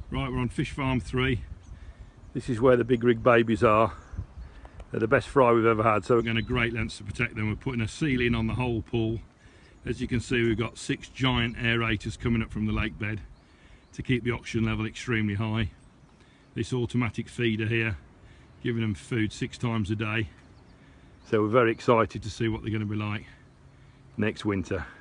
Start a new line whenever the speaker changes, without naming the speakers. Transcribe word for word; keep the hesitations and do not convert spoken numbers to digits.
Right, we're on fish farm three. This is where the big rig babies are. They're the best fry we've ever had, so we're going to great lengths to protect them. We're putting a ceiling on the whole pool. As you can see, we've got six giant aerators coming up from the lake bed to keep the oxygen level extremely high. This automatic feeder here, giving them food six times a day. So we're very excited to see what they're going to be like next winter.